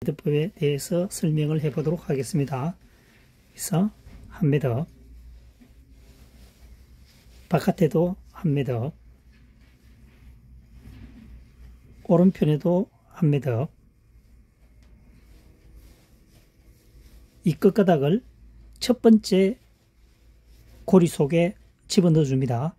매듭법에 대해서 설명을 해 보도록 하겠습니다. 그래서 한 매듭, 바깥에도 한 매듭, 오른편에도 한 매듭, 이 끝가닥을 첫 번째 고리 속에 집어넣어 줍니다.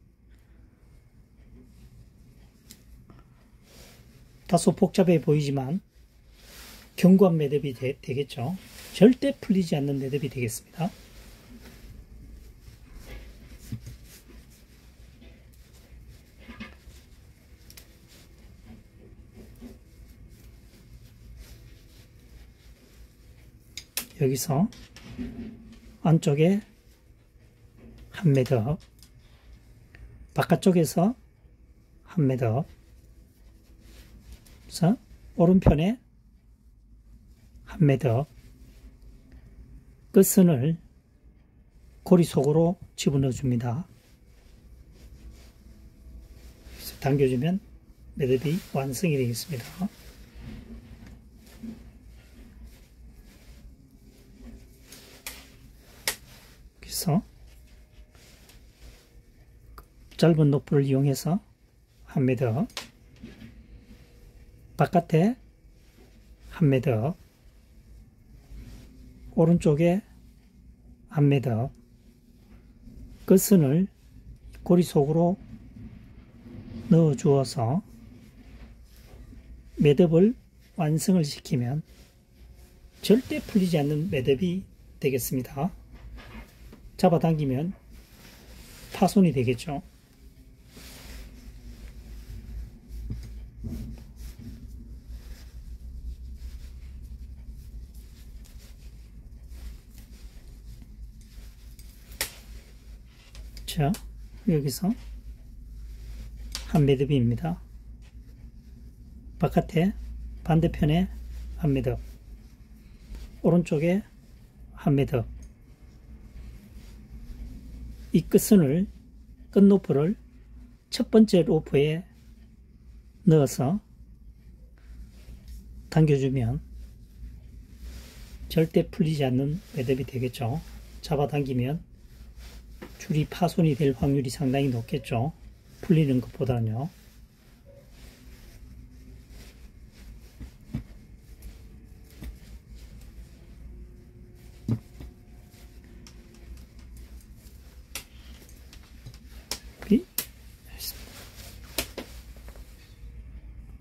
다소 복잡해 보이지만 견고한 매듭이 되겠죠. 절대 풀리지 않는 매듭이 되겠습니다. 여기서 안쪽에 한 매듭, 바깥쪽에서 한 매듭, 그래서 오른편에 한 매듭, 끝선을 고리 속으로 집어넣어 줍니다. 당겨주면 매듭이 완성이 되겠습니다. 그래서 짧은 노프를 이용해서 한 매듭, 바깥에 한 매듭, 오른쪽에 한 매듭, 끝선을 고리 속으로 넣어 주어서 매듭을 완성을 시키면 절대 풀리지 않는 매듭이 되겠습니다. 잡아당기면 파손이 되겠죠. 자, 여기서 한 매듭입니다. 바깥에 반대편에 한 매듭, 오른쪽에 한 매듭, 이 끝선을, 끝노프를 첫 번째 로프에 넣어서 당겨주면 절대 풀리지 않는 매듭이 되겠죠. 잡아당기면 줄이 파손이 될 확률이 상당히 높겠죠. 풀리는 것보다는요.